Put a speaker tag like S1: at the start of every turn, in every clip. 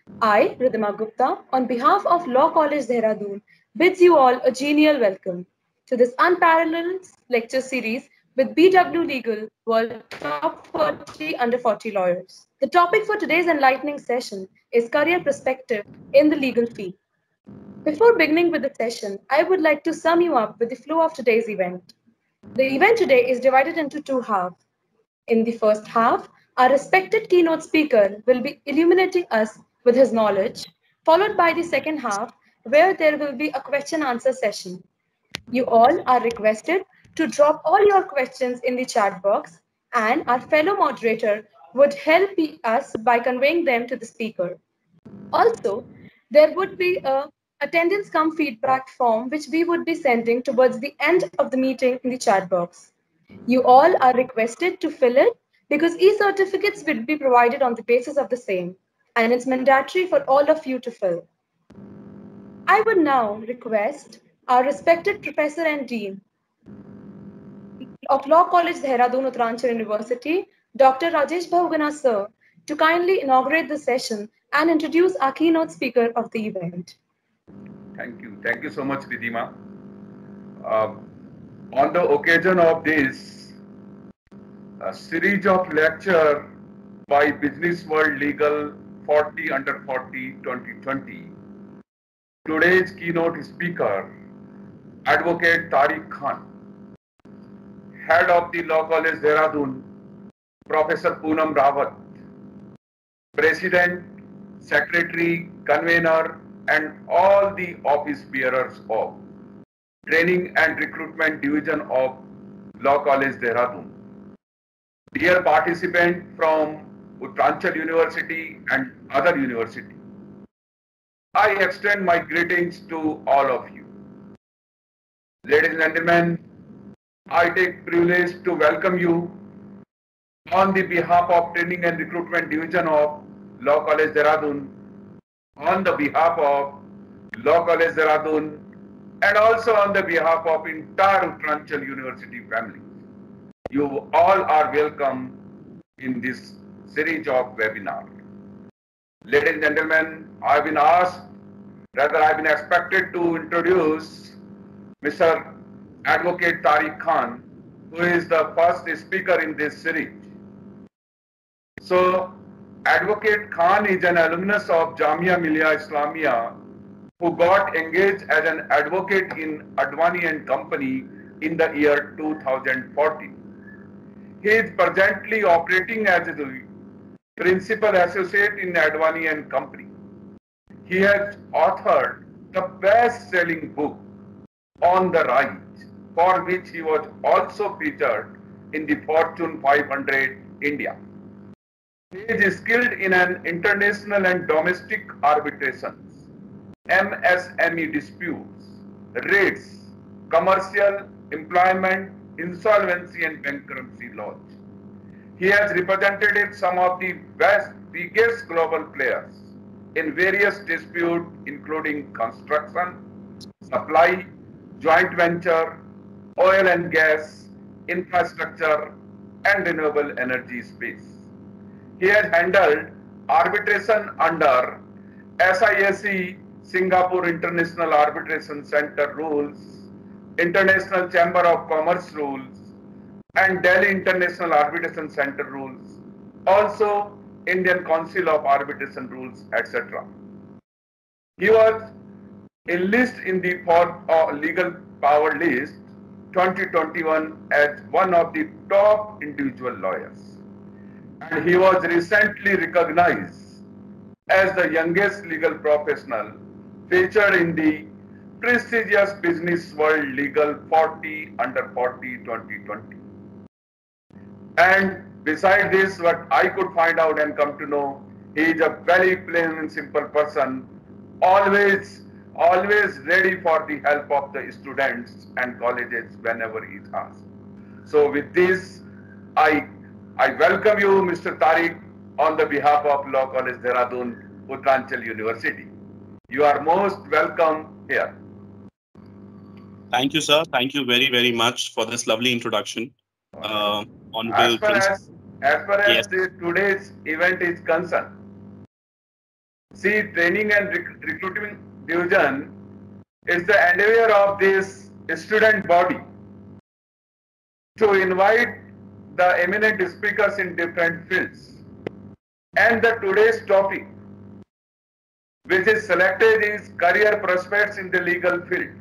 S1: I, Ridhima Gupta, on behalf of Law College Dehradun, bids you all a genial welcome to this unparalleled lecture series with BW Legal World Top 40 Under 40 Lawyers. The topic for today's enlightening session is career perspective in the legal field. Before beginning with the session, I would like to sum you up with the flow of today's event. The event today is divided into two halves. In the first half, our respected keynote speaker will be illuminating us with his knowledge, followed by the second half, where there will be a question answer session. You all are requested to drop all your questions in the chat box, and our fellow moderator would help us by conveying them to the speaker. Also, there would be a attendance come feedback form which we would be sending towards the end of the meeting in the chat box. You all are requested to fill it because e-certificates will be provided on the basis of the same, and it's mandatory for all of you to fill. I would now request our respected Professor and Dean of Law College Dehradun Uttaranchal University, Dr. Rajesh Bahuguna sir, to kindly inaugurate the session and introduce our keynote speaker of the event.
S2: Thank you. Thank you so much, Ridhima. Uh, on the occasion of this series of lecture by Business World Legal 40 Under 40 2020, today's keynote speaker, Advocate Tariq Khan, Head of the Law College Dehradun, Professor Poonam Rawat, President, Secretary, Convener, and all the office bearers of Training and Recruitment Division of Law College Dehradun. Dear participant from Uttaranchal University and other university, I extend my greetings to all of you. Ladies and gentlemen, I take privilege to welcome you on the behalf of Training and Recruitment Division of Law College Dehradun, on the behalf of Law College Dehradun, and also on the behalf of entire Uttaranchal University family. You all are welcome in this series of webinar. Ladies and gentlemen, I've been asked, rather I've been expected to introduce Mr. Advocate Tariq Khan, who is the first speaker in this series. So, Advocate Khan is an alumnus of Jamia Millia Islamia who got engaged as an advocate in Advani and Company in the year 2014. He is presently operating as the principal associate in Advani and Company. He has authored the best-selling book On the Rise, for which he was also featured in the Fortune 500 India. He is skilled in an international and domestic arbitrations, MSME disputes, rates, commercial, employment, insolvency and bankruptcy laws. He has represented some of the biggest global players in various disputes including construction, supply, joint venture, oil and gas, infrastructure and renewable energy space. He has handled arbitration under SIAC Singapore International Arbitration Center rules, International Chamber of Commerce rules, and Delhi International Arbitration Center rules, also Indian Council of Arbitration rules, etc. He was enlisted in the legal power list 2021 as one of the top individual lawyers. And he was recently recognized as the youngest legal professional featured in the prestigious Business World Legal 40 Under 40 2020. And beside this, what I could find out and come to know, he is a very plain and simple person, always ready for the help of the students and colleges whenever he is asked. So with this, I welcome you, Mr. Tariq, on the behalf of Law College Dehradun, Uttaranchal University. You are most welcome here.
S3: Thank you, sir. Thank you very, very much for this lovely introduction.
S2: As far as today's event is concerned, See, training and recruiting division is the endeavor of this student body to invite the eminent speakers in different fields. And the today's topic, which is selected, is career prospects in the legal field.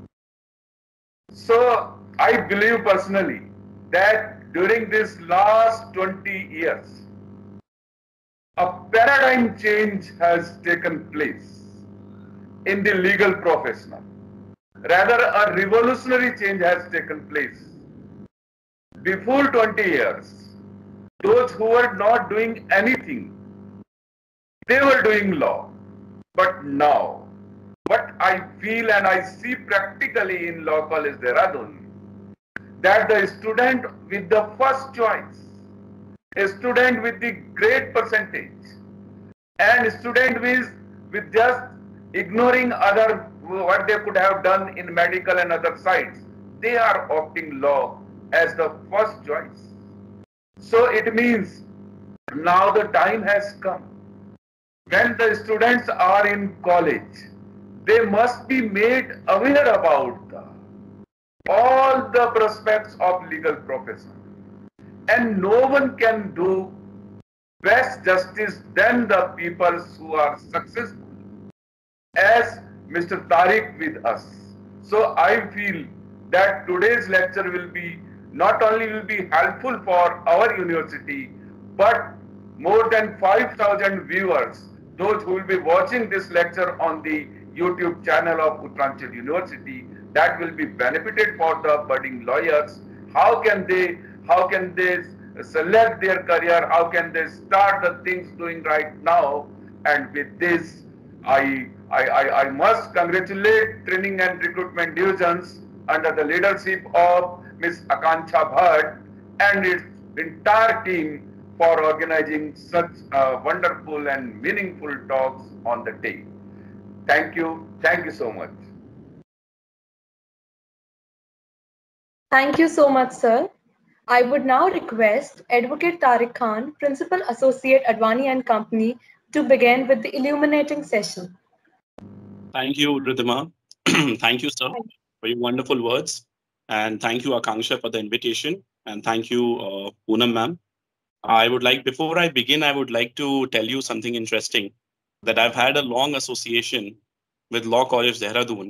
S2: So I believe personally that during this last 20 years, a paradigm change has taken place in the legal profession. Rather, a revolutionary change has taken place. Before 20 years, those who were not doing anything, they were doing law. But now, what I feel and I see practically in Law College Dehradun, that the student with the first choice, a student with the great percentage, and a student with just ignoring other what they could have done in medical and other sides, they are opting law as the first choice. So it means now the time has come. When the students are in college, they must be made aware about all the prospects of legal profession. And no one can do best justice than the people who are successful, as Mr. Tariq with us. So I feel that today's lecture will be not only will be helpful for our university, but more than 5,000 viewers, those who will be watching this lecture on the YouTube channel of Uttaranchal University, that will be benefited for the budding lawyers. How can they select their career? How can they start the things doing right now? And with this, I must congratulate training and recruitment divisions under the leadership of Ms. Akanksha Bhatt and its entire team for organizing such wonderful and meaningful talks on the day. Thank you so much.
S1: Thank you so much, sir. I would now request Advocate Tariq Khan, Principal Associate Advani and Company, to begin with the illuminating session.
S3: Thank you, Ridhima. Thank you, sir, for your wonderful words. And thank you, Akanksha, for the invitation. And thank you, Poonam ma'am. Before I begin, I would like to tell you something interesting, that I've had a long association with Law College Dehradun.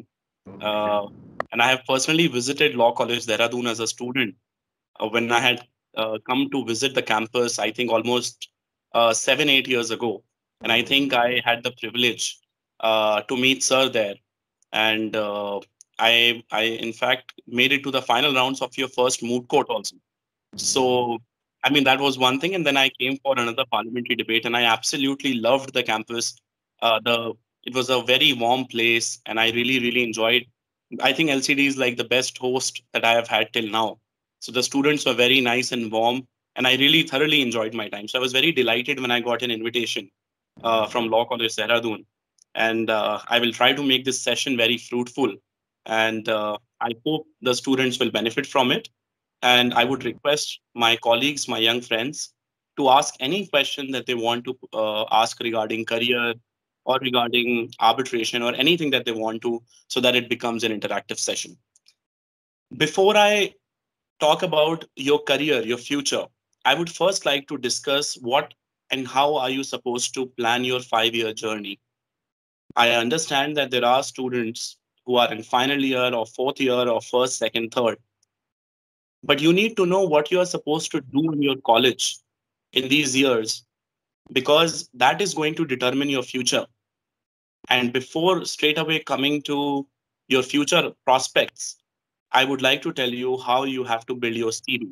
S3: And I have personally visited Law College Dehradun as a student when I had come to visit the campus, I think almost 7-8 years ago. And I think I had the privilege to meet sir there. And I in fact made it to the final rounds of your first moot court also. So I mean, that was one thing. And then I came for another parliamentary debate, and I absolutely loved the campus. It was a very warm place, and I really, really enjoyed. I think LCD is like the best host that I have had till now. So the students were very nice and warm, and I really thoroughly enjoyed my time. So I was very delighted when I got an invitation from Law College Dehradun, and I will try to make this session very fruitful. And I hope the students will benefit from it. And I would request my colleagues, my young friends, to ask any question that they want to ask regarding career or regarding arbitration or anything that they want to, so that it becomes an interactive session. Before I talk about your career, your future, I would first like to discuss what and how are you supposed to plan your 5-year journey. I understand that there are students who are in final year or fourth year or first, second, third. But you need to know what you are supposed to do in your college in these years, because that is going to determine your future. And before straight away coming to your future prospects, I would like to tell you how you have to build your CV.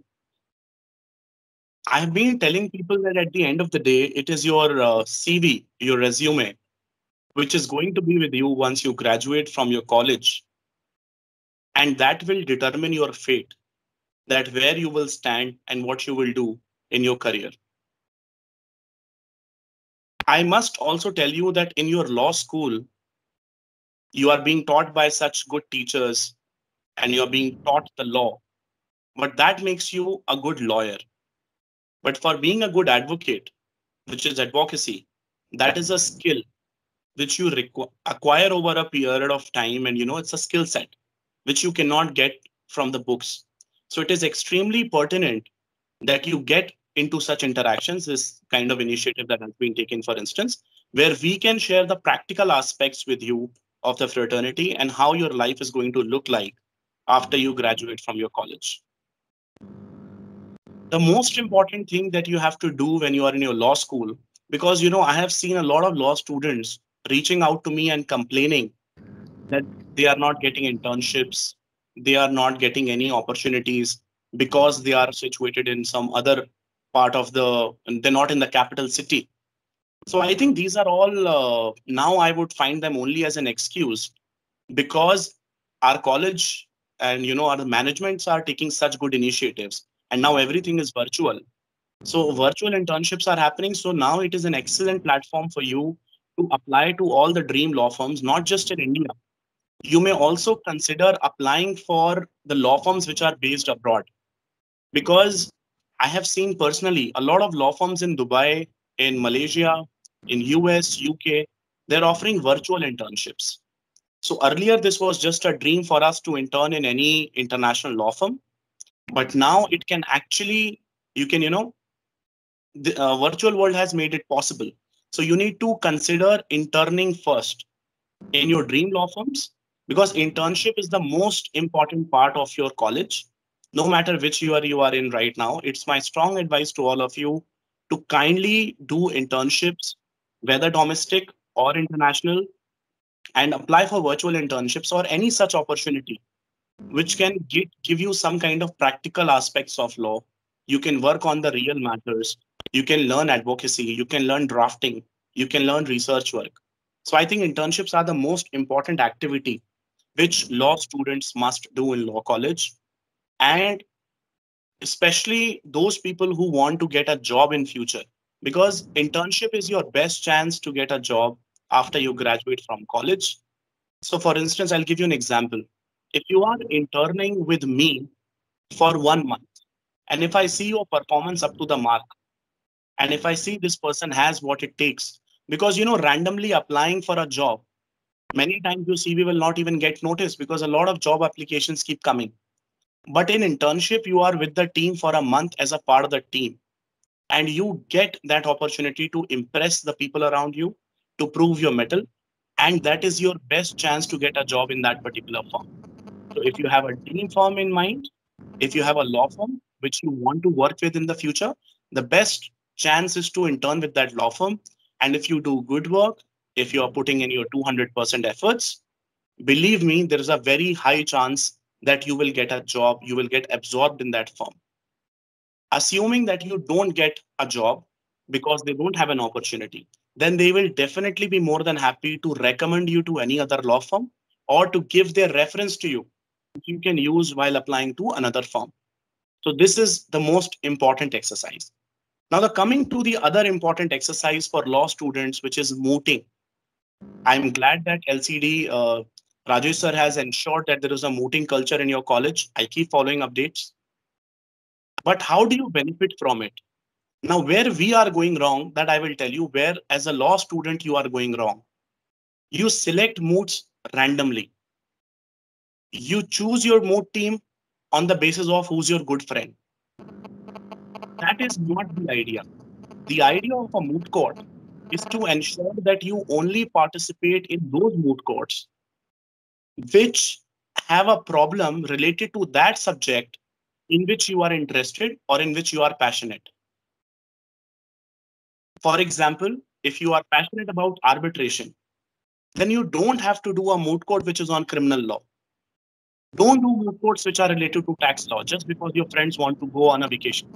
S3: I have been telling people that at the end of the day, it is your CV, your resume, which is going to be with you once you graduate from your college. And that will determine your fate, that where you will stand and what you will do in your career. I must also tell you that in your law school, you are being taught by such good teachers and you're being taught the law, but that makes you a good lawyer. But for being a good advocate, which is advocacy, that is a skill which you acquire over a period of time, and it's a skill set which you cannot get from the books. So it is extremely pertinent that you get into such interactions, this kind of initiative that has been taken, for instance, where we can share the practical aspects with you of the fraternity and how your life is going to look like after you graduate from your college. The most important thing that you have to do when you are in your law school, because I have seen a lot of law students reaching out to me and complaining that they are not getting internships, they are not getting any opportunities because they are situated in some other part of they're not in the capital city. So I think these are all, now I would find them only as an excuse, because our college and our managements are taking such good initiatives, and now everything is virtual. So virtual internships are happening. So now it is an excellent platform for you to apply to all the dream law firms, not just in India. You may also consider applying for the law firms which are based abroad, because I have seen personally a lot of law firms in Dubai, in Malaysia, in US, UK, they're offering virtual internships. So earlier, this was just a dream for us to intern in any international law firm. But now it can actually, you can, the virtual world has made it possible. So you need to consider interning first in your dream law firms, because internship is the most important part of your college, no matter which year you are in right now. It's my strong advice to all of you to kindly do internships, whether domestic or international, and apply for virtual internships or any such opportunity which can give you some kind of practical aspects of law. You can work on the real matters. You can learn advocacy. You can learn drafting. You can learn research work. So I think internships are the most important activity which law students must do in law college. And especially those people who want to get a job in future, because internship is your best chance to get a job after you graduate from college. So for instance, I'll give you an example. If you are interning with me for 1 month, and if I see your performance up to the mark, and if I see this person has what it takes, because randomly applying for a job, many times your CV will not even get noticed because a lot of job applications keep coming. But in internship, you are with the team for a month as a part of the team, and you get that opportunity to impress the people around you, to prove your mettle, and that is your best chance to get a job in that particular firm. So if you have a dream firm in mind, if you have a law firm which you want to work with in the future, the best chance is to intern with that law firm. And if you do good work, if you are putting in your 200% efforts, believe me, there is a very high chance that you will get a job, you will get absorbed in that firm. Assuming that you don't get a job because they don't have an opportunity, then they will definitely be more than happy to recommend you to any other law firm or to give their reference to you, which you can use while applying to another firm. So this is the most important exercise. Now, coming to the other important exercise for law students, which is mooting. I'm glad that LCD Rajesh sir has ensured that there is a mooting culture in your college. I keep following updates. But how do you benefit from it? Now, where we are going wrong, that I will tell you, where as a law student you are going wrong. You select moots randomly. You choose your moot team on the basis of who's your good friend. That is not the idea. The idea of a moot court is to ensure that you only participate in those moot courts which have a problem related to that subject in which you are interested or in which you are passionate. For example, if you are passionate about arbitration, then you don't have to do a moot court which is on criminal law. Don't do moot courts which are related to tax law just because your friends want to go on a vacation.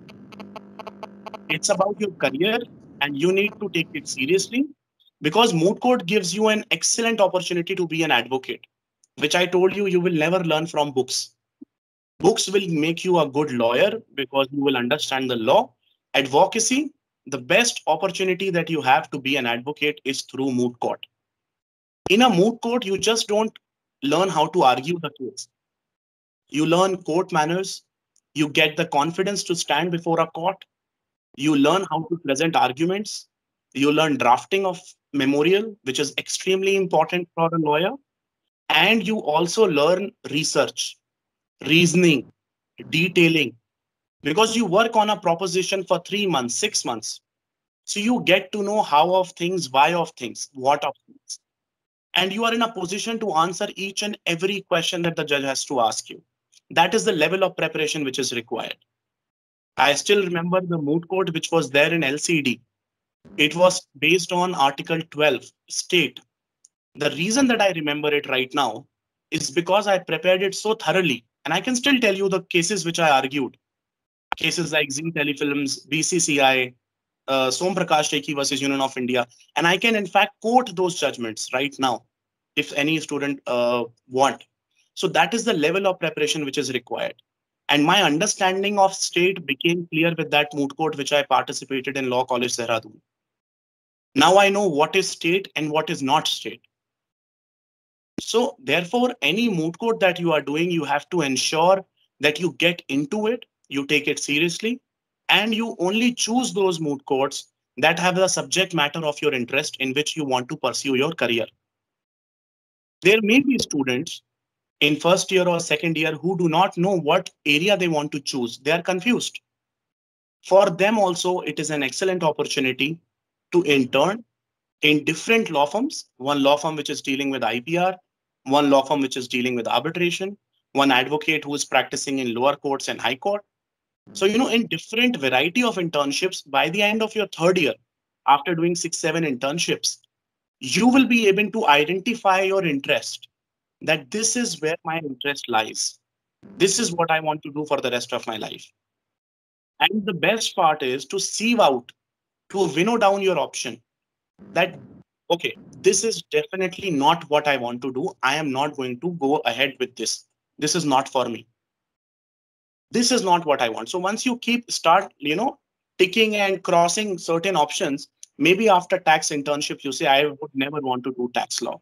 S3: It's about your career and you need to take it seriously, because moot court gives you an excellent opportunity to be an advocate, which I told you will never learn from books. Books will make you a good lawyer because you will understand the law. Advocacy, the best opportunity that you have to be an advocate is through moot court. In a moot court, you just don't learn how to argue the case. You learn court manners. You get the confidence to stand before a court. You learn how to present arguments. You learn drafting of memorial, which is extremely important for a lawyer. And you also learn research, reasoning, detailing, because you work on a proposition for 3 months, 6 months. So you get to know how of things, why of things, what of things. And you are in a position to answer each and every question that the judge has to ask you. That is the level of preparation which is required. I still remember the moot court which was there in LCD. It was based on Article 12 state. The reason that I remember it right now is because I prepared it so thoroughly. And I can still tell you the cases which I argued. Cases like Zee Telefilms, BCCI, Som Prakash Tekhi versus Union of India. And I can in fact quote those judgments right now if any student want. So that is the level of preparation which is required. And my understanding of state became clear with that moot court which I participated in Law College Dehradun. Now I know what is state and what is not state. So therefore, any moot court that you are doing, you have to ensure that you get into it, you take it seriously, and you only choose those moot courts that have the subject matter of your interest in which you want to pursue your career. There may be students in first year or second year who do not know what area they want to choose. They are confused. For them also, it is an excellent opportunity to intern in different law firms. One law firm which is dealing with IPR, one law firm which is dealing with arbitration, one advocate who is practicing in lower courts and high court. So, in different variety of internships, by the end of your third year, after doing 6-7 internships, you will be able to identify your interest, that this is where my interest lies. This is what I want to do for the rest of my life. And the best part is to sieve out, to winnow down your option that, okay, this is definitely not what I want to do. I am not going to go ahead with this. This is not for me. This is not what I want. So once you start, ticking and crossing certain options, maybe after tax internship, you say, I would never want to do tax law.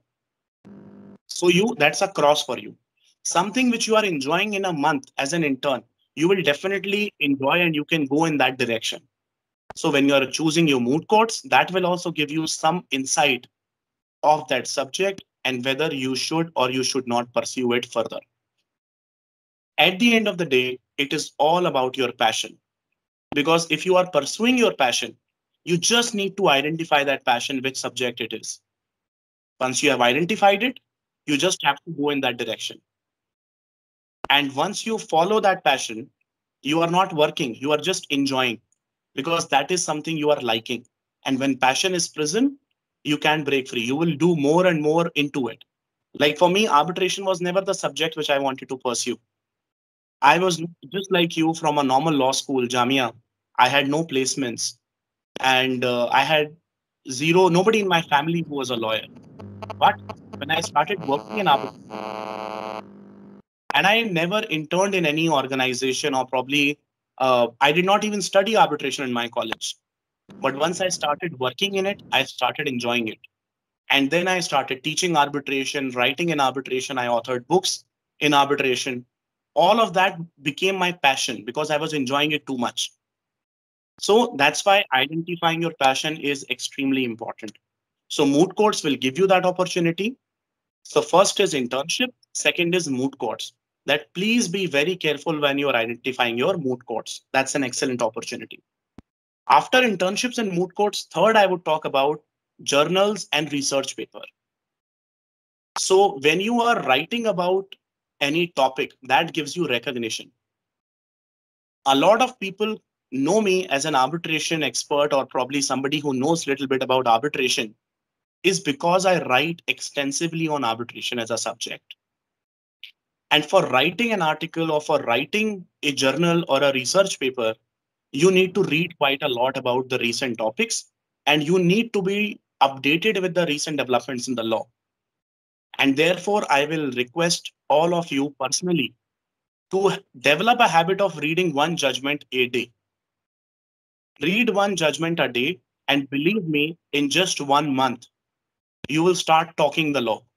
S3: So that's a cross for you. Something which you are enjoying in a month as an intern, you will definitely enjoy and you can go in that direction. So when you are choosing your moot courts, that will also give you some insight of that subject and whether you should or you should not pursue it further. At the end of the day, it is all about your passion. Because if you are pursuing your passion, you just need to identify that passion, which subject it is. Once you have identified it, you just have to go in that direction. And once you follow that passion, you are not working, you are just enjoying, because that is something you are liking. And when passion is present, you can break free. You will do more and more into it. Like for me, arbitration was never the subject which I wanted to pursue. I was just like you from a normal law school, Jamia. I had no placements and I had nobody in my family who was a lawyer. But when I started working in arbitration, and I never interned in any organization or probably I did not even study arbitration in my college. But once I started working in it, I started enjoying it. And then I started teaching arbitration, writing in arbitration. I authored books in arbitration. All of that became my passion because I was enjoying it too much. So that's why identifying your passion is extremely important. So moot courts will give you that opportunity. So first is internship. Second is moot courts. That please be very careful when you're identifying your moot courts. That's an excellent opportunity. After internships and moot courts, third, I would talk about journals and research paper. So when you are writing about any topic, that gives you recognition. A lot of people know me as an arbitration expert or probably somebody who knows a little bit about arbitration is because I write extensively on arbitration as a subject. And for writing an article or for writing a journal or a research paper, you need to read quite a lot about the recent topics and you need to be updated with the recent developments in the law. And therefore, I will request all of you personally to develop a habit of reading one judgment a day. Read one judgment a day, and believe me, in just 1 month, you will start talking the law.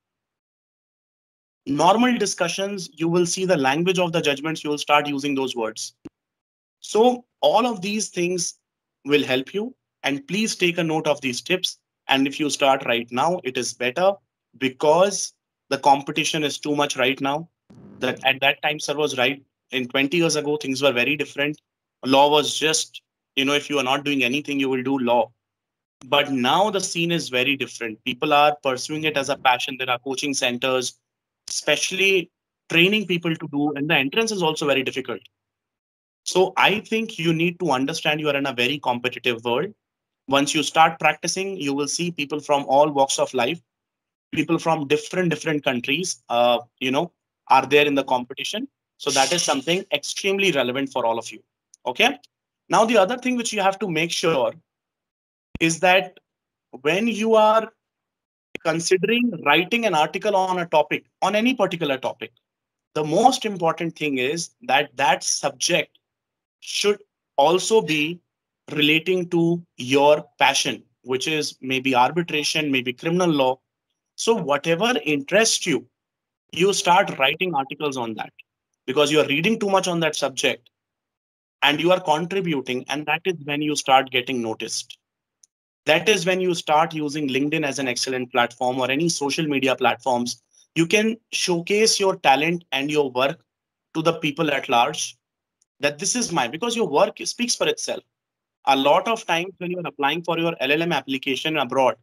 S3: Normal discussions, you will see the language of the judgments, you will start using those words. So all of these things will help you. And please take a note of these tips. And if you start right now, it is better, because the competition is too much right now. That at that time, sir was right. In 20 years ago, things were very different. Law was just, if you are not doing anything, you will do law. But now the scene is very different. People are pursuing it as a passion. There are coaching centers, especially training people to do, and the entrance is also very difficult. So I think you need to understand you are in a very competitive world. Once you start practicing, you will see people from all walks of life, people from different countries, are there in the competition. So that is something extremely relevant for all of you. Okay. Now, the other thing which you have to make sure is that when you are considering writing an article on a topic, on any particular topic, the most important thing is that that subject should also be relating to your passion, which is maybe arbitration, maybe criminal law. So whatever interests you, you start writing articles on that, because you are reading too much on that subject and you are contributing. And that is when you start getting noticed. That is when you start using LinkedIn as an excellent platform, or any social media platforms. You can showcase your talent and your work to the people at large, that this is because your work speaks for itself. A lot of times when you're applying for your LLM application abroad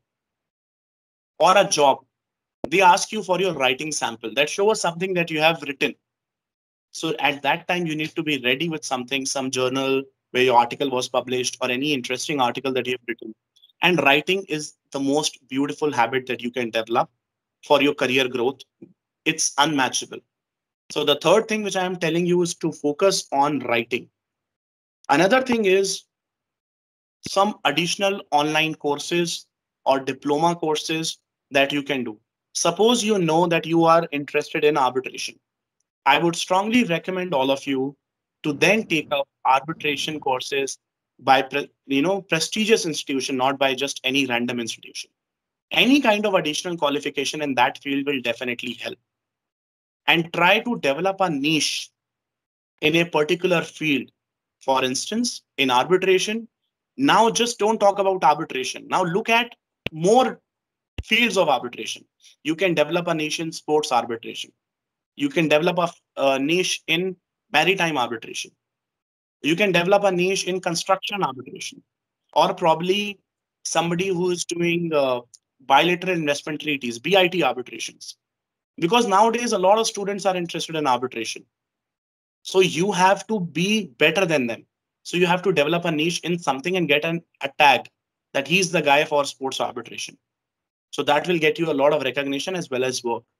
S3: or a job, they ask you for your writing sample that shows something that you have written. So at that time, you need to be ready with something, some journal where your article was published, or any interesting article that you have written. And writing is the most beautiful habit that you can develop for your career growth. It's unmatchable. So the third thing which I am telling you is to focus on writing. Another thing is some additional online courses or diploma courses that you can do. Suppose you know that you are interested in arbitration. I would strongly recommend all of you to then take up arbitration courses by prestigious institution, not by just any random institution. Any kind of additional qualification in that field will definitely help. And try to develop a niche in a particular field. For instance, in arbitration, now just don't talk about arbitration. Now look at more fields of arbitration. You can develop a niche in sports arbitration. You can develop a niche in maritime arbitration. You can develop a niche in construction arbitration, or probably somebody who is doing bilateral investment treaties, BIT arbitrations. Because nowadays, a lot of students are interested in arbitration. So you have to be better than them. So you have to develop a niche in something and get a tag that he's the guy for sports arbitration. So that will get you a lot of recognition as well as work.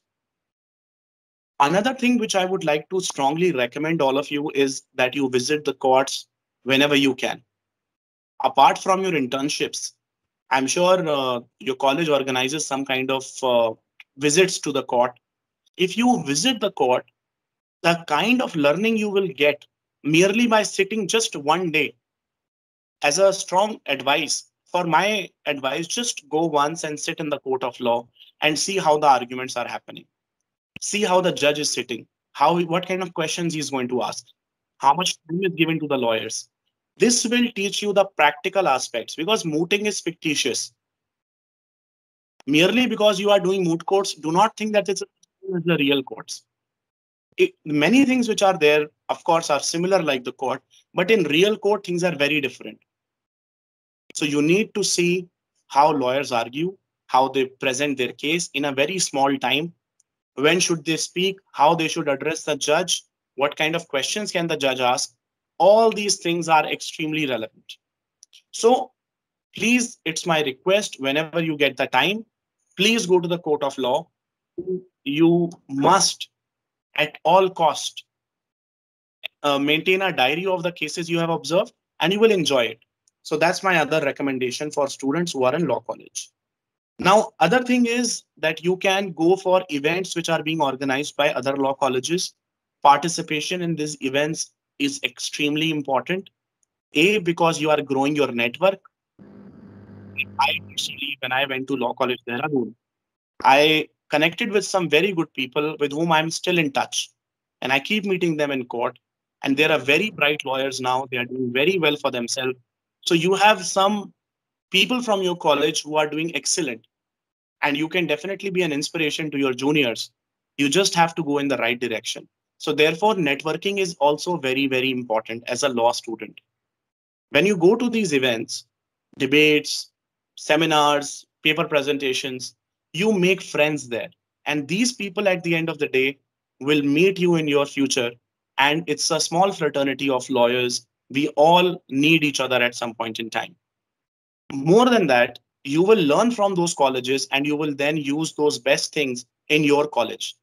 S3: Another thing which I would like to strongly recommend all of you is that you visit the courts whenever you can. Apart from your internships, I'm sure your college organizes some kind of visits to the court. If you visit the court, the kind of learning you will get merely by sitting just one day, as a strong advice, for my advice, just go once and sit in the court of law and see how the arguments are happening. See how the judge is sitting, what kind of questions he's going to ask, how much time is given to the lawyers. This will teach you the practical aspects, because mooting is fictitious. Merely because you are doing moot courts, do not think that it's the real courts. Many things which are there, of course, are similar like the court, but in real court, things are very different. So you need to see how lawyers argue, how they present their case in a very small time. When should they speak? How they should address the judge? What kind of questions can the judge ask? All these things are extremely relevant. So please, it's my request, whenever you get the time, please go to the court of law. You must, at all cost, maintain a diary of the cases you have observed, and you will enjoy it. So that's my other recommendation for students who are in law college. Now, other thing is that you can go for events which are being organized by other law colleges. Participation in these events is extremely important. Because you are growing your network. I personally, when I went to Law College Dehradun, I connected with some very good people with whom I'm still in touch. And I keep meeting them in court. And they are very bright lawyers now. They are doing very well for themselves. So you have some people from your college who are doing excellent, and you can definitely be an inspiration to your juniors. You just have to go in the right direction. So therefore, networking is also very, very important as a law student. When you go to these events, debates, seminars, paper presentations, you make friends there. And these people at the end of the day will meet you in your future. And it's a small fraternity of lawyers. We all need each other at some point in time. More than that, you will learn from those colleges and you will then use those best things in your college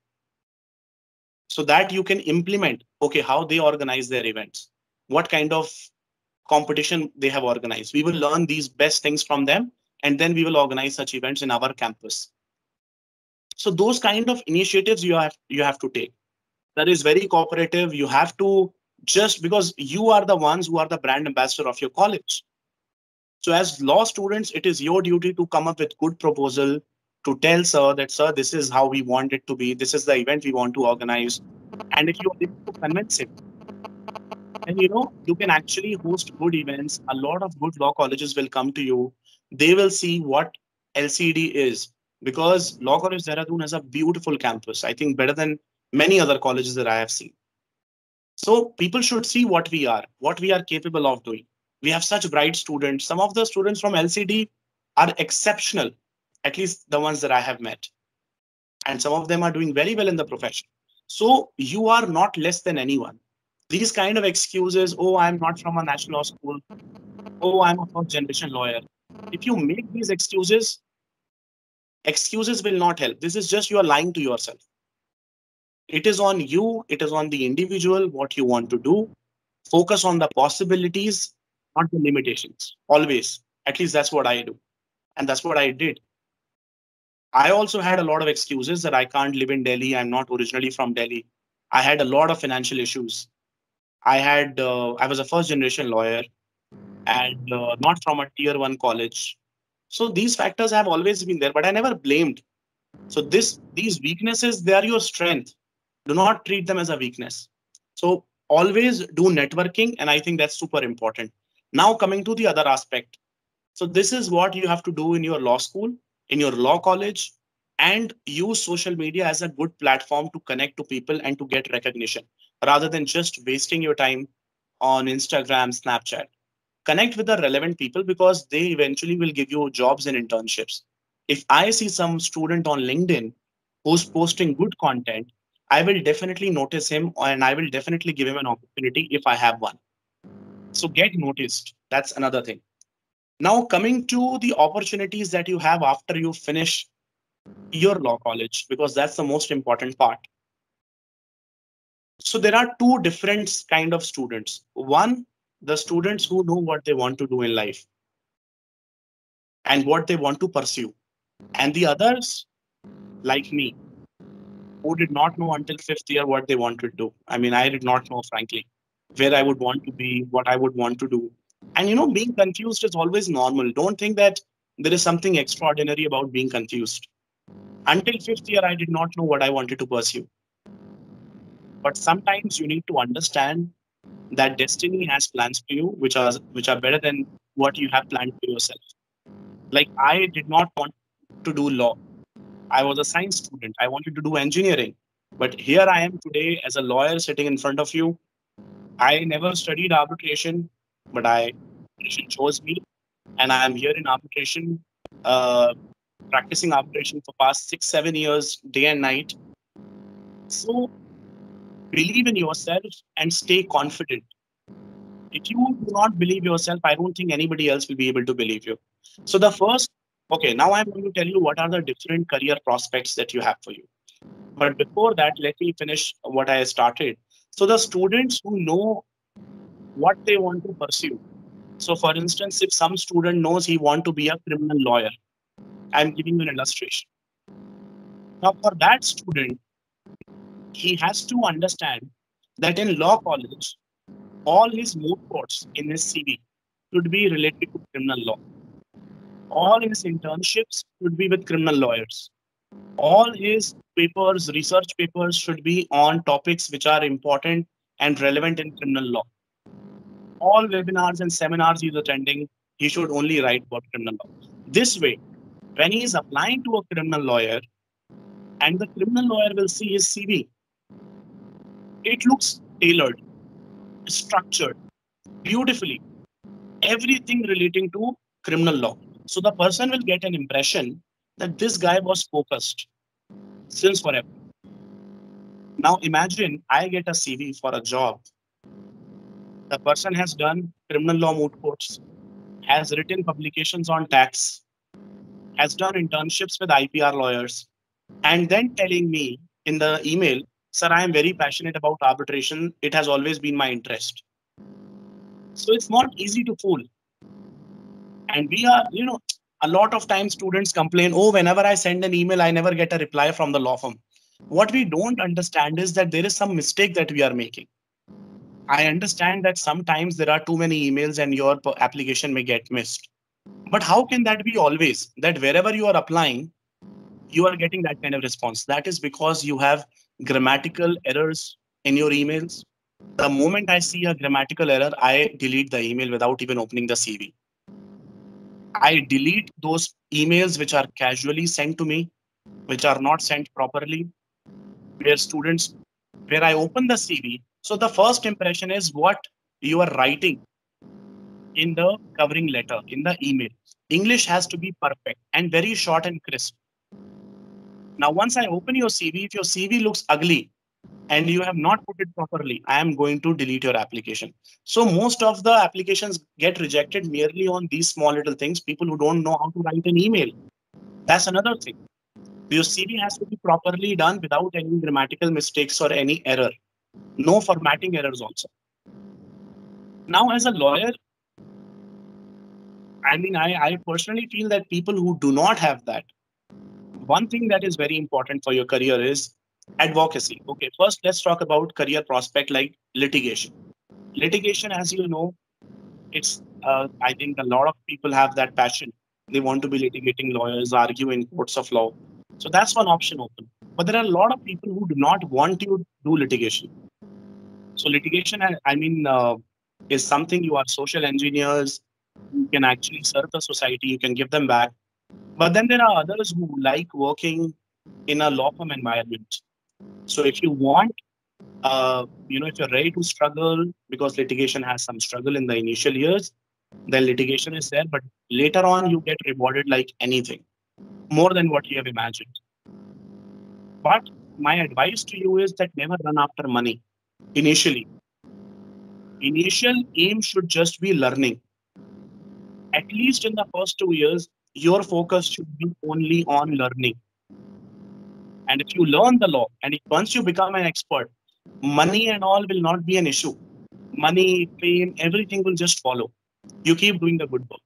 S3: so that you can implement, okay, how they organize their events, what kind of competition they have organized. We will learn these best things from them, and then we will organize such events in our campus. So those kind of initiatives you have to take. That is very cooperative. You have to, just because you are the ones who are the brand ambassador of your college. So as law students, it is your duty to come up with good proposal, to tell sir that, sir, this is how we want it to be. This is the event we want to organize. And if you are able to convince him, and you can actually host good events. A lot of good law colleges will come to you. They will see what LCD is, because Law College Dehradun has a beautiful campus. I think better than many other colleges that I have seen. So people should see what we are capable of doing. We have such bright students. Some of the students from LCD are exceptional, at least the ones that I have met. And some of them are doing very well in the profession. So you are not less than anyone. These kind of excuses, oh, I'm not from a national law school, oh, I'm a first generation lawyer. If you make these excuses will not help. This is just you are lying to yourself. It is on you, it is on the individual, what you want to do. Focus on the possibilities, not the limitations. Always. At least that's what I do. And that's what I did. I also had a lot of excuses that I can't live in Delhi. I'm not originally from Delhi. I had a lot of financial issues. I was a first generation lawyer and not from a tier one college. So these factors have always been there, but I never blamed. So these weaknesses, they are your strength. Do not treat them as a weakness. So always do networking, and I think that's super important. Now coming to the other aspect. So this is what you have to do in your law school, in your law college, and use social media as a good platform to connect to people and to get recognition, rather than just wasting your time on Instagram, Snapchat. Connect with the relevant people because they eventually will give you jobs and internships. If I see some student on LinkedIn who's posting good content, I will definitely notice him and I will definitely give him an opportunity if I have one. So get noticed. That's another thing. Now, coming to the opportunities that you have after you finish your law college, because that's the most important part. So there are two different kind of students. One, the students who know what they want to do in life and what they want to pursue. And the others, like me, who did not know until fifth year what they wanted to do. I mean, I did not know, frankly, where I would want to be, what I would want to do. And being confused is always normal. Don't think that there is something extraordinary about being confused. Until fifth year, I did not know what I wanted to pursue. But sometimes you need to understand that destiny has plans for you, which are better than what you have planned for yourself. Like I did not want to do law. I was a science student. I wanted to do engineering. But here I am today as a lawyer sitting in front of you. I never studied arbitration, but arbitration chose me. And I am here in arbitration, practicing arbitration for past 6-7 years, day and night. So believe in yourself and stay confident. If you do not believe yourself, I don't think anybody else will be able to believe you. So okay, now I'm going to tell you what are the different career prospects that you have for you. But before that, let me finish what I started. So the students who know what they want to pursue. So for instance, if some student knows he wants to be a criminal lawyer, I'm giving you an illustration. Now for that student, he has to understand that in law college, all his moot courts in his CV should be related to criminal law. All his internships should be with criminal lawyers. All his papers, research papers should be on topics which are important and relevant in criminal law. all webinars and seminars he's attending, he should only write about criminal law. This way, when he is applying to a criminal lawyer and the criminal lawyer will see his CV, it looks tailored, structured, beautifully, everything relating to criminal law. So the person will get an impression that this guy was focused since forever. Now imagine I get a CV for a job. The person has done criminal law moot courts, has written publications on tax, has done internships with IPR lawyers, and then telling me in the email, sir, I am very passionate about arbitration. It has always been my interest. So it's not easy to fool. And we are, a lot of times students complain, oh, whenever I send an email, I never get a reply from the law firm. What we don't understand is that there is some mistake that we are making. I understand that sometimes there are too many emails and your application may get missed. But how can that be always? That wherever you are applying, you are getting that kind of response. That is because you have grammatical errors in your emails. The moment I see a grammatical error, I delete the email without even opening the CV. I delete those emails which are casually sent to me, which are not sent properly, where I open the CV. So the first impression is what you are writing in the covering letter, in the email. English has to be perfect and very short and crisp. Now, once I open your CV, if your CV looks ugly and you have not put it properly, I am going to delete your application. So most of the applications get rejected merely on these small little things, people who don't know how to write an email. That's another thing. Your CV has to be properly done without any grammatical mistakes or any error. No formatting errors also. Now, as a lawyer, I personally feel that people who do not have that, one thing that is very important for your career is advocacy. Okay, first let's talk about career prospect like litigation. Litigation, as you know, it's I think a lot of people have that passion. They want to be litigating lawyers, argue in courts of law. So that's one option open. But there are a lot of people who do not want to do litigation. So litigation, is something you are social engineers. You can actually serve the society. You can give them back. But then there are others who like working in a law firm environment. So if you want, if you're ready to struggle, because litigation has some struggle in the initial years, then litigation is there. But later on, you get rewarded like anything, more than what you have imagined. But my advice to you is that never run after money initially. Initial aim should just be learning. At least in the first 2 years, your focus should be only on learning. And if you learn the law, and once you become an expert, money and all will not be an issue. Money, fame, everything will just follow. You keep doing the good work.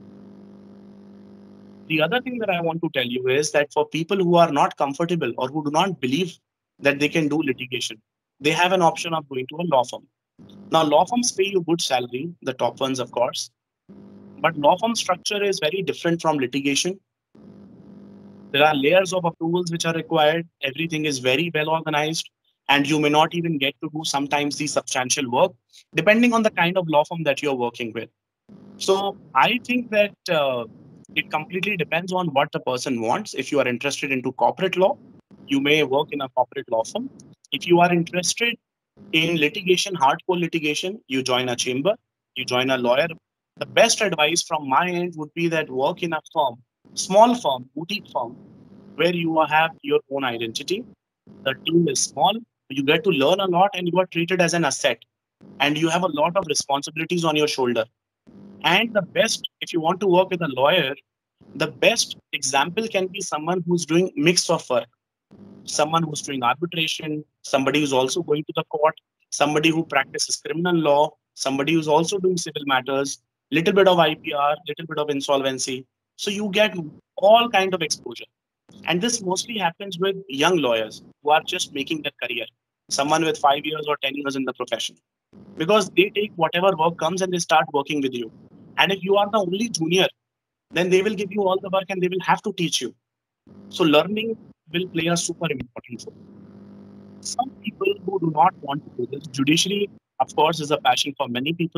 S3: The other thing that I want to tell you is that for people who are not comfortable or who do not believe that they can do litigation, they have an option of going to a law firm. Now, law firms pay you good salary, the top ones, of course. But law firm structure is very different from litigation. There are layers of approvals which are required. Everything is very well organized. And you may not even get to do sometimes the substantial work, depending on the kind of law firm that you're working with. So I think that it completely depends on what the person wants. If you are interested into corporate law, you may work in a corporate law firm. If you are interested in litigation, hardcore litigation, you join a chamber, you join a lawyer. The best advice from my end would be that work in a firm, small firm, boutique firm, where you have your own identity. The team is small, you get to learn a lot and you are treated as an asset. And you have a lot of responsibilities on your shoulder. And the best, if you want to work with a lawyer, the best example can be someone who's doing mix of work. Someone who's doing arbitration, somebody who's also going to the court, somebody who practices criminal law, somebody who's also doing civil matters, little bit of IPR, little bit of insolvency. So you get all kind of exposure. And this mostly happens with young lawyers who are just making their career, someone with 5 years or 10 years in the profession, because they take whatever work comes and they start working with you. And if you are the only junior, then they will give you all the work and they will have to teach you. So learning will play a super important role. Some people who do not want to do this, judiciary, of course, is a passion for many people.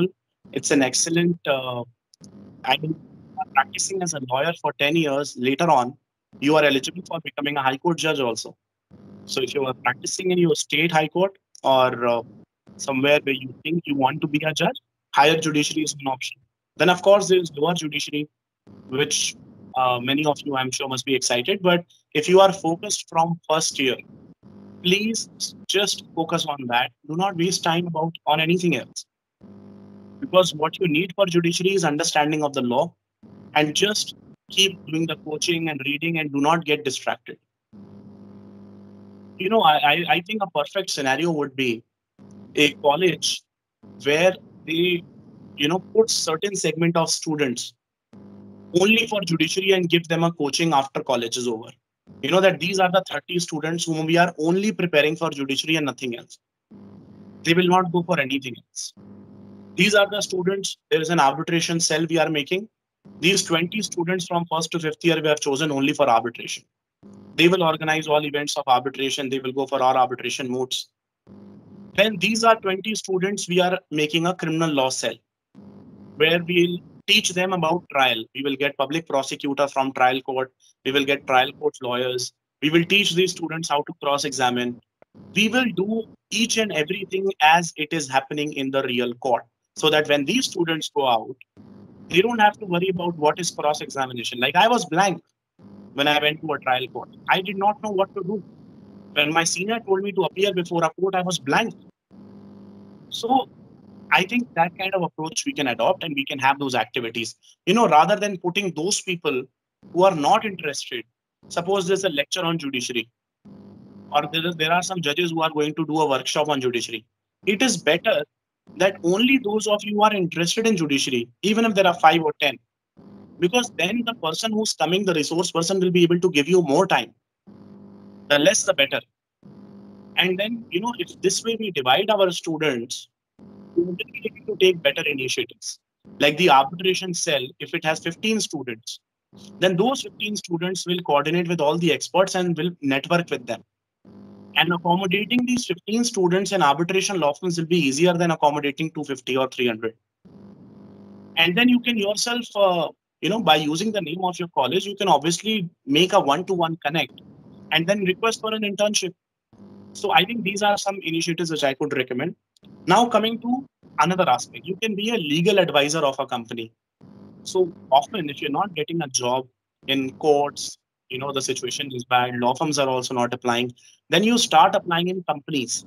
S3: It's an excellent, and practicing as a lawyer for 10 years, later on, you are eligible for becoming a High Court judge also. So if you are practicing in your state High Court or somewhere where you think you want to be a judge, higher judiciary is an option. Then, of course, there is lower judiciary, which many of you, I'm sure, must be excited. But if you are focused from first year, please just focus on that. Do not waste time on anything else. Because what you need for judiciary is understanding of the law, and just keep doing the coaching and reading and do not get distracted. I think a perfect scenario would be a college where they, put certain segment of students only for judiciary and give them a coaching after college is over. That these are the 30 students whom we are only preparing for judiciary and nothing else. They will not go for anything else. These are the students, there is an arbitration cell we are making. These 20 students from first to fifth year we have chosen only for arbitration. They will organize all events of arbitration. They will go for our arbitration modes. Then these are 20 students we are making a criminal law cell where we'll teach them about trial. We will get public prosecutor from trial court. We will get trial court lawyers. We will teach these students how to cross-examine. We will do each and everything as it is happening in the real court, so that when these students go out, they don't have to worry about what is cross-examination. Like I was blank when I went to a trial court. I did not know what to do. When my senior told me to appear before a court, I was blank. So I think that kind of approach we can adopt, and we can have those activities, rather than putting those people who are not interested. Suppose there's a lecture on judiciary, or there are some judges who are going to do a workshop on judiciary. It is better that only those of you who are interested in judiciary, even if there are 5 or 10, because then the person who's coming, the resource person, will be able to give you more time. The less, the better. And then, if this way we divide our students, we will be able to take better initiatives. Like the arbitration cell, if it has 15 students, then those 15 students will coordinate with all the experts and will network with them. And accommodating these 15 students in arbitration law firms will be easier than accommodating 250 or 300. And then you can yourself, by using the name of your college, you can obviously make a one-to-one connect and then request for an internship. So I think these are some initiatives which I could recommend. Now coming to another aspect, you can be a legal advisor of a company. So often if you're not getting a job in courts, the situation is bad, law firms are also not applying, then you start applying in companies.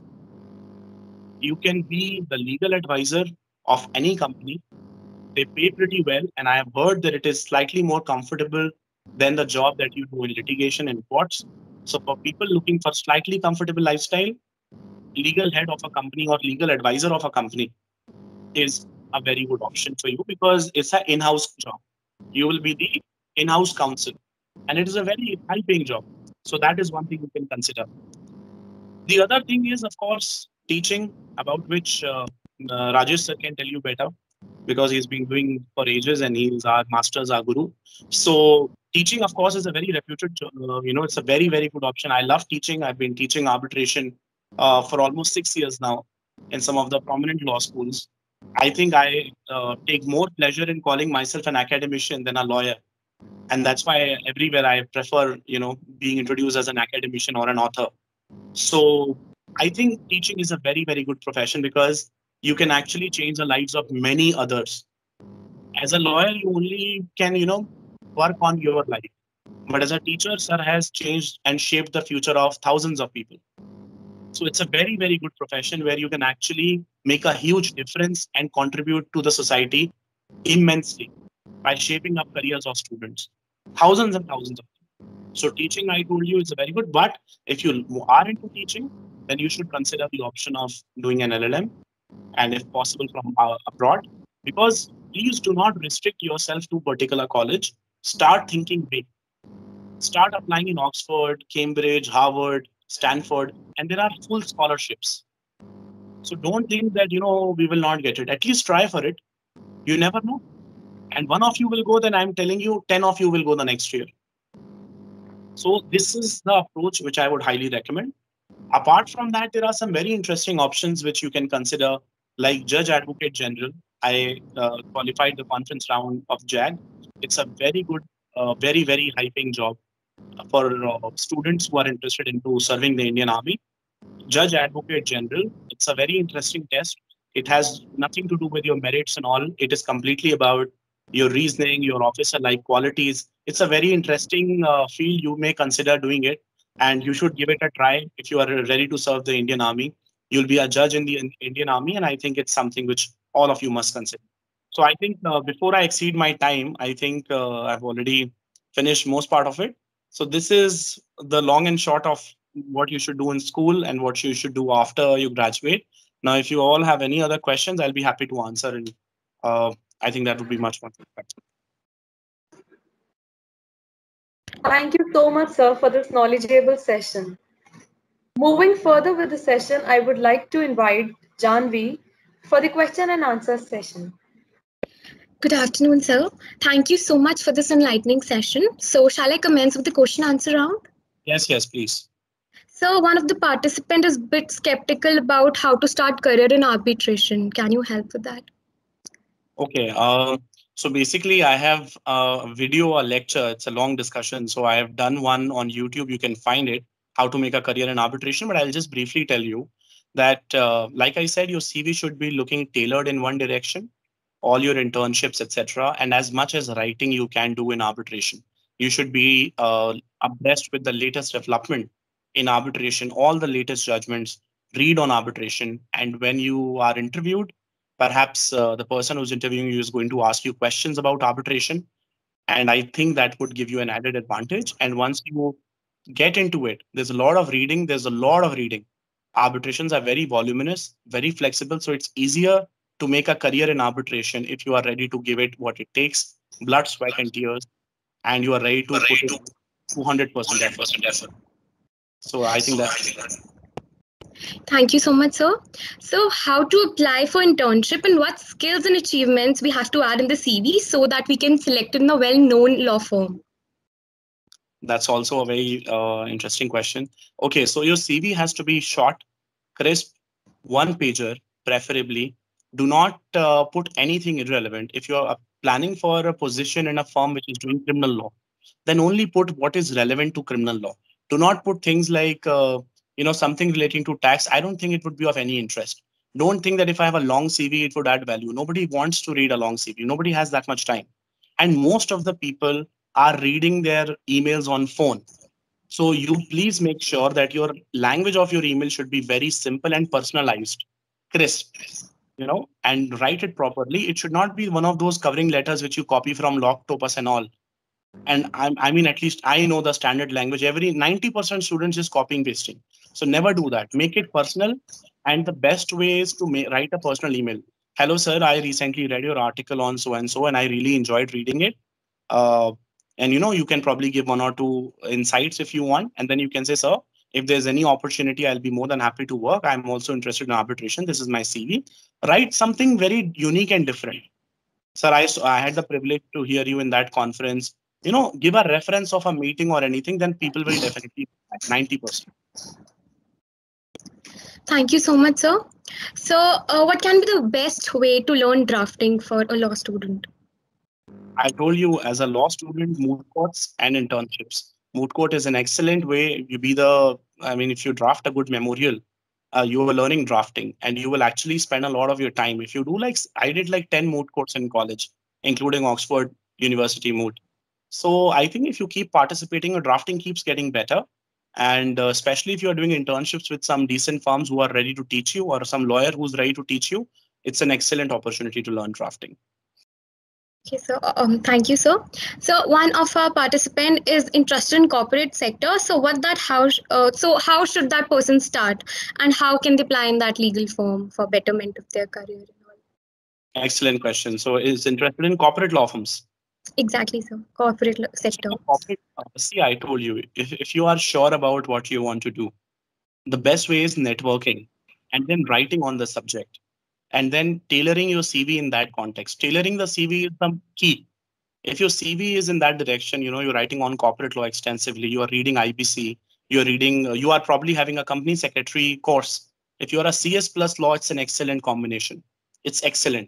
S3: You can be the legal advisor of any company. They pay pretty well, and I have heard that it is slightly more comfortable than the job that you do in litigation and courts. So for people looking for slightly comfortable lifestyle, legal head of a company or legal advisor of a company is a very good option for you, because it's an in-house job. You will be the in-house counsel, and it is a very high-paying job. So that is one thing you can consider. The other thing is, of course, teaching, about which Rajesh sir can tell you better, because he's been doing for ages and he's our master's, our guru. So teaching, of course, is a very reputed, it's a very, very good option. I love teaching. I've been teaching arbitration for almost 6 years now in some of the prominent law schools. I think I take more pleasure in calling myself an academician than a lawyer. And that's why everywhere I prefer, being introduced as an academician or an author. So I think teaching is a very, very good profession, because you can actually change the lives of many others. As a lawyer, you only can, work on your life. But as a teacher, sir has changed and shaped the future of thousands of people. So it's a very, very good profession where you can actually make a huge difference and contribute to the society immensely by shaping up careers of students. Thousands and thousands of people. So teaching, I told you, is very good. But if you are into teaching, then you should consider the option of doing an LLM, and if possible from abroad, because please do not restrict yourself to a particular college. Start thinking big. Start applying in Oxford, Cambridge, Harvard, Stanford, and there are full scholarships. So don't think that, we will not get it. At least try for it. You never know. And one of you will go, then I'm telling you, 10 of you will go the next year. So this is the approach which I would highly recommend. Apart from that, there are some very interesting options which you can consider, like Judge Advocate General. I qualified the conference round of JAG. It's a very good, very, very high-paying job for students who are interested into serving the Indian Army. Judge Advocate General. It's a very interesting test. It has nothing to do with your merits and all. It is completely about your reasoning, your officer-like qualities. It's a very interesting field. You may consider doing it, and you should give it a try if you are ready to serve the Indian Army. You'll be a judge in the Indian Army, and I think it's something which all of you must consider. So I think before I exceed my time, I think I've already finished most part of it. So this is the long and short of what you should do in school and what you should do after you graduate. Now, if you all have any other questions, I'll be happy to answer. And I think that would be much more effective.
S1: Thank you so much, sir, for this knowledgeable session. Moving further with the session, I would like to invite Janvi for the question and answer session.
S4: Good afternoon, sir. Thank you so much for this enlightening session. So, shall I commence with the question answer round?
S3: Yes, please.
S4: So, one of the participants is a bit skeptical about how to start career in arbitration. Can you help with that?
S3: Okay. So basically, I have a video, a lecture. It's a long discussion. So I have done one on YouTube. You can find it, how to make a career in arbitration. But I'll just briefly tell you that, like I said, your CV should be looking tailored in one direction, all your internships, etc. And as much as writing you can do in arbitration. You should be abreast with the latest development in arbitration, all the latest judgments, read on arbitration. And when you are interviewed, perhaps the person who's interviewing you is going to ask you questions about arbitration. And I think that would give you an added advantage. And once you get into it, there's a lot of reading. Arbitrations are very voluminous, very flexible. So it's easier to make a career in arbitration if you are ready to give it what it takes, blood, sweat, and tears, and you are ready to put in 200% effort. So I think that's...
S4: Thank you so much, sir. So, how to apply for internship and what skills and achievements we have to add in the CV so that we can select in a well-known law firm?
S3: That's also a very interesting question. Okay, so your CV has to be short, crisp, one-pager, preferably. Do not put anything irrelevant. If you are planning for a position in a firm which is doing criminal law, then only put what is relevant to criminal law. Do not put things like something relating to tax. I don't think it would be of any interest. Don't think that if I have a long CV, it would add value. Nobody wants to read a long CV. Nobody has that much time. And most of the people are reading their emails on phone. So you please make sure that your language of your email should be very simple and personalized, crisp, and write it properly. It should not be one of those covering letters which you copy from Loctopus and all. And I mean, at least I know the standard language. 90% students is copying pasting. So never do that. Make it personal. And the best way is to write a personal email. Hello, sir. I recently read your article on so and so, and I really enjoyed reading it. And you can probably give 1 or 2 insights if you want. And then you can say, sir, if there's any opportunity, I'll be more than happy to work. I'm also interested in arbitration. This is my CV. Write something very unique and different. Sir, I had the privilege to hear you in that conference. Give a reference of a meeting or anything, then people will definitely 90%.
S4: Thank you so much, sir. So what can be the best way to learn drafting for a law student?
S3: I told you, as a law student, moot courts and internships. Moot court is an excellent way. If you draft a good memorial, you are learning drafting and you will actually spend a lot of your time. If you do I did 10 moot courts in college, including Oxford University moot. So I think if you keep participating, your drafting keeps getting better. And especially if you're doing internships with some decent firms who are ready to teach you or some lawyer who's ready to teach you, it's an excellent opportunity to learn drafting.
S4: Okay, so thank you, sir. So one of our participants is interested in corporate sector. So how should that person start, and how can they apply in that legal firm for betterment of their career?
S3: Excellent question. So is interested in corporate law firms?
S4: Exactly, sir. Corporate sector.
S3: See, I told you, if you are sure about what you want to do, the best way is networking and then writing on the subject. And then tailoring your CV in that context. Tailoring the CV is the key. If your CV is in that direction, you're writing on corporate law extensively, you are reading IBC, you are probably having a company secretary course. If you are a CS plus law, it's an excellent combination. It's excellent.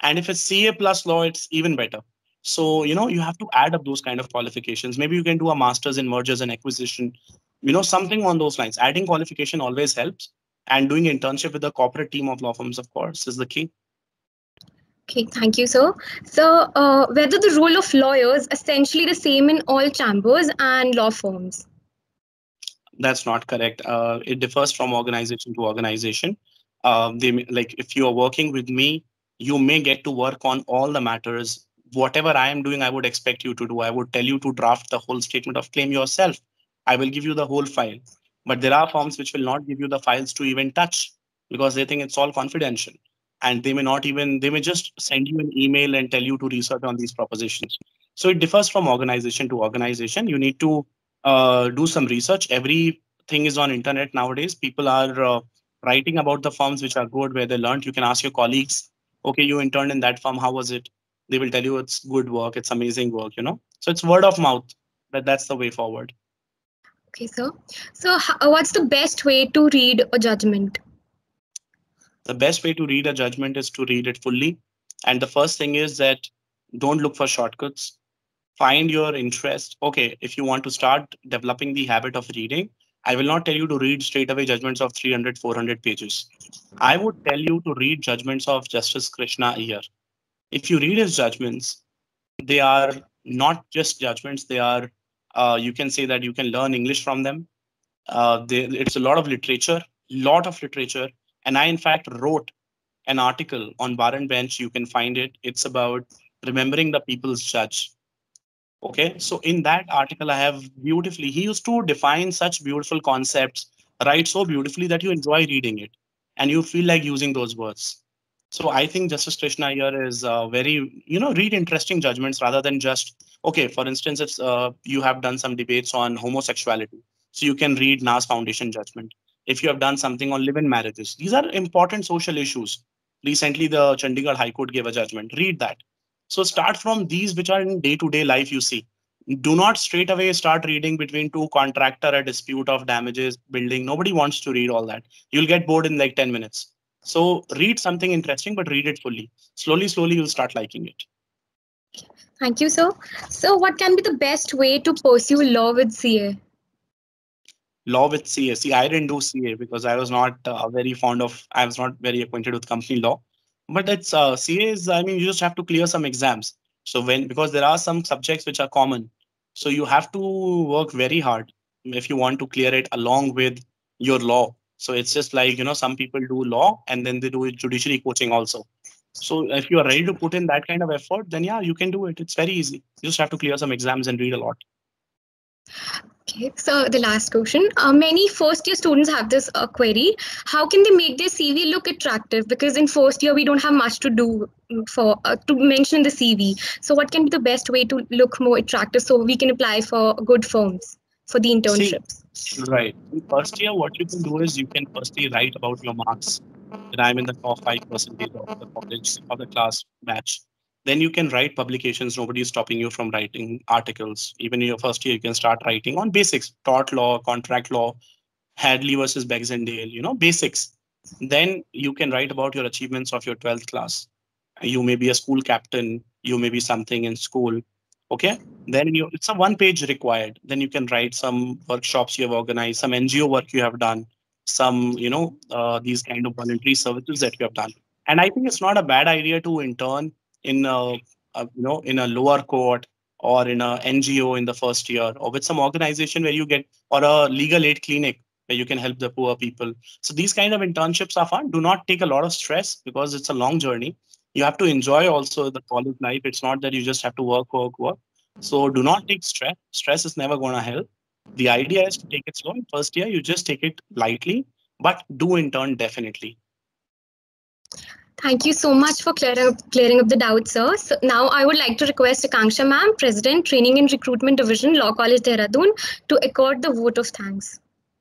S3: And if it's CA plus law, it's even better. So, you have to add up those kind of qualifications. Maybe you can do a master's in mergers and acquisition, something on those lines. Adding qualification always helps. And doing internship with a corporate team of law firms, of course, is the key.
S4: Okay, thank you, sir. So, whether the role of lawyers essentially the same in all chambers and law firms?
S3: That's not correct. It differs from organization to organization. Like if you are working with me, you may get to work on all the matters. Whatever I am doing, I would expect you to do. I would tell you to draft the whole statement of claim yourself. I will give you the whole file. But there are firms which will not give you the files to even touch because they think it's all confidential. And they may just send you an email and tell you to research on these propositions. So it differs from organization to organization. You need to do some research. Everything is on internet nowadays. People are writing about the firms which are good, where they learned. You can ask your colleagues, okay, you interned in that firm, how was it? They will tell you it's good work, it's amazing work, So it's word of mouth, but that's the way forward.
S4: Okay, sir. So what's the best way to read a judgment?
S3: The best way to read a judgment is to read it fully. And the first thing is that don't look for shortcuts. Find your interest. Okay, if you want to start developing the habit of reading, I will not tell you to read straight away judgments of 300, 400 pages. I would tell you to read judgments of Justice Krishna Iyer. If you read his judgments, they are not just judgments. They are, you can say that you can learn English from them. It's a lot of literature. And I, in fact, wrote an article on Bar and Bench. You can find it. It's about remembering the people's judge. Okay, so in that article, I have he used to define such beautiful concepts, write so beautifully that you enjoy reading it and you feel like using those words. So I think Justice Krishna Iyer is very, read interesting judgments rather than just, okay, for instance, if you have done some debates on homosexuality, so you can read Nas Foundation judgment. If you have done something on live-in marriages, these are important social issues. Recently, the Chandigarh High Court gave a judgment. Read that. So start from these which are in day-to-day life you see. Do not straight away start reading between two contractor, a dispute of damages, building. Nobody wants to read all that. You'll get bored in like 10 minutes. So read something interesting, but read it fully. Slowly, you'll start liking it.
S4: Thank you, sir. So what can be the best way to pursue law with CA?
S3: Law with CA. See, I didn't do CA because I was not I was not very acquainted with company law. But it's CA is, you just have to clear some exams. So because there are some subjects which are common, so you have to work very hard if you want to clear it along with your law. So it's just like, some people do law and then they do judiciary coaching also. So if you are ready to put in that kind of effort, then yeah, you can do it. It's very easy. You just have to clear some exams and read a lot.
S4: Okay, so the last question. Many first-year students have this query. How can they make their CV look attractive? Because in first year, we don't have much to do to mention in the CV. So what can be the best way to look more attractive so we can apply for good firms for the internships?
S3: Right. In first year, what you can do is you can firstly write about your marks. That I'm in the top 5% of the college, of the class batch. Then you can write publications. Nobody is stopping you from writing articles. Even in your first year, you can start writing on basics, tort law, contract law, Hadley versus Beggsendale, basics. Then you can write about your achievements of your 12th class. You may be a school captain. You may be something in school. Okay. Then it's a 1-page required. Then you can write some workshops you have organized, some NGO work you have done, some, these kind of voluntary services that you have done. And I think it's not a bad idea to intern in in a lower court or in a NGO in the first year, or with some organization where you get, or a legal aid clinic where you can help the poor people. So these kind of internships are fun. Do not take a lot of stress because it's a long journey. You have to enjoy also the college life. It's not that you just have to work. So do not take stress. Stress is never going to help. The idea is to take it slow. In first year, you just take it lightly, but do intern definitely.
S4: Thank you so much for clearing up the doubts, sir. So now I would like to request Akanksha ma'am, President, Training and Recruitment Division, Law College, Dehradun, to accord the vote of thanks.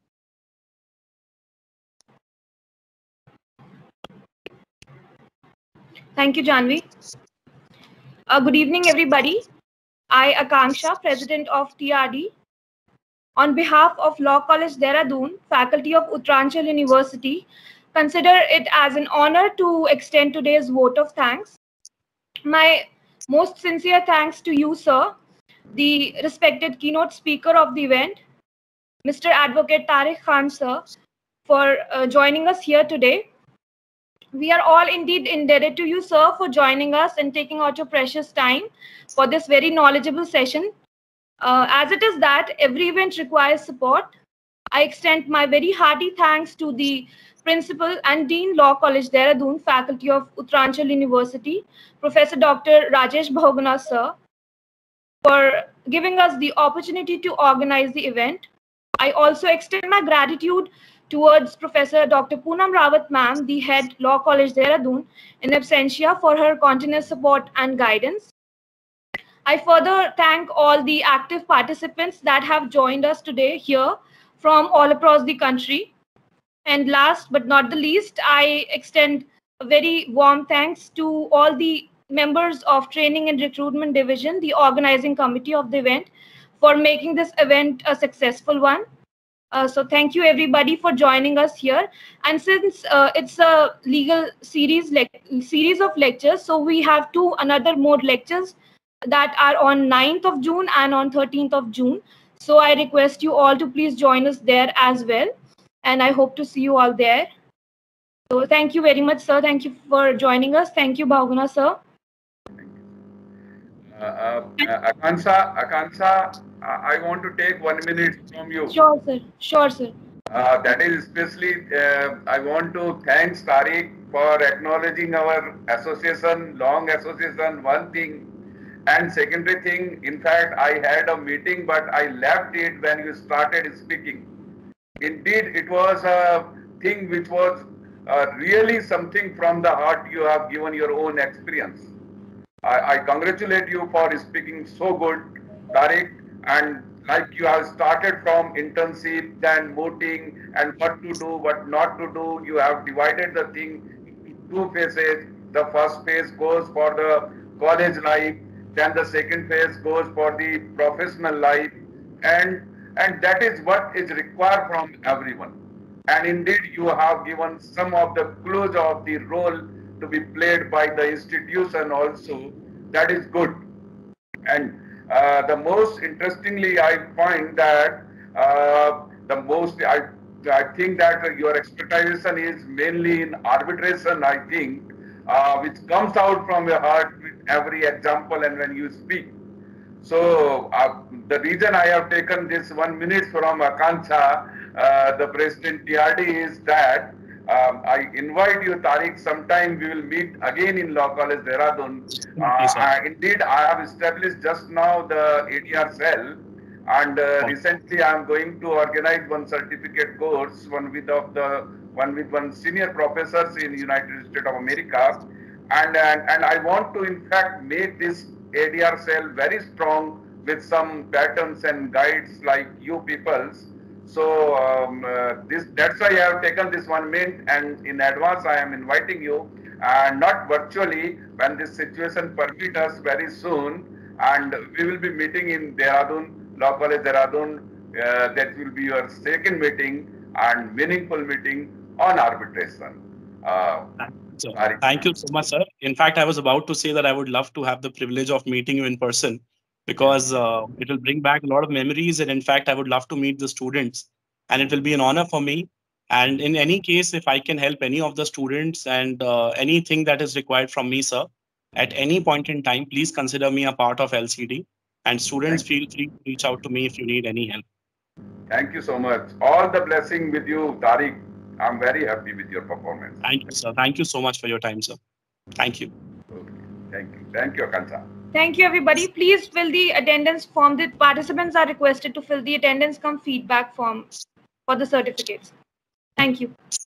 S1: Thank you, Janvi. Good evening, everybody. I, Akanksha, President of TRD. On behalf of Law College, Dehradun, faculty of Uttaranchal University, consider it as an honor to extend today's vote of thanks.
S5: My most sincere thanks to you, sir, the respected keynote speaker of the event, Mr. Advocate Tariq Khan, sir, for joining us here today. We are all indeed indebted to you, sir, for joining us and taking out your precious time for this very knowledgeable session. As it is that every event requires support, I extend my very hearty thanks to the Principal and Dean Law College, Dehradun, Faculty of Uttaranchal University, Professor Dr. Rajesh Bhogana, sir, for giving us the opportunity to organize the event. I also extend my gratitude towards Professor Dr. Poonam Rawat ma'am, the head Law College, Dehradun, in absentia, for her continuous support and guidance. I further thank all the active participants that have joined us today here from all across the country. And last but not the least, I extend a very warm thanks to all the members of Training and Recruitment Division, the organizing committee of the event, for making this event a successful one. So thank you everybody for joining us here. And since it's a legal series of lectures, so we have another more lectures that are on 9th of June and on 13th of June. So I request you all to please join us there as well. And I hope to see you all there. So thank you very much, sir. Thank you for joining us. Thank you, Bhogana, sir.
S2: Akanksha, I want to take 1 minute from you.
S5: Sure, sir. Sure, sir.
S2: That is especially, I want to thank Tariq for acknowledging our association, long association, one thing. And secondary thing, in fact, I had a meeting, but I left it when you started speaking. Indeed, it was a thing which was really something from the heart. You have given your own experience. I congratulate you for speaking so good, Tariq, and like you have started from internship, then voting, and what to do, what not to do. You have divided the thing into 2 phases. The first phase goes for the college life, then the second phase goes for the professional life, and that is what is required from everyone. And indeed, you have given some of the clues of the role to be played by the institution also. That is good. And the most interestingly, I find that I think that your expertise is mainly in arbitration, I think, which comes out from your heart with every example and when you speak. So the reason I have taken this 1 minute from Akanksha, the President TRD, is that I invite you, Tariq, sometime we will meet again in Law College, Dehradun. Indeed, I have established just now the ADR cell, and recently I am going to organize one certificate course, one with one senior professors in United States of America, and I want to in fact make this ADR cell very strong with some patterns and guides like you peoples. So that's why I have taken this 1 minute, and in advance I am inviting you, not virtually, when this situation permit us very soon, and we will be meeting in Dehradun, Law College Dehradun. That will be your second meeting and meaningful meeting on arbitration.
S3: Thank you so much, sir. In fact, I was about to say that I would love to have the privilege of meeting you in person, because it will bring back a lot of memories. And in fact, I would love to meet the students, and it will be an honor for me. And in any case, if I can help any of the students and anything that is required from me, sir, at any point in time, please consider me a part of LCD. And students, feel free to reach out to me if you need any help.
S2: Thank you so much. All the blessing with you, Tariq. I'm very happy with your performance.
S3: Thank you, sir. Thank you so much for your time, sir. Thank you.
S2: Okay. Thank you. Thank you, Akanksha.
S5: Thank you, everybody. Please fill the attendance form. The participants are requested to fill the attendance cum feedback form for the certificates. Thank you.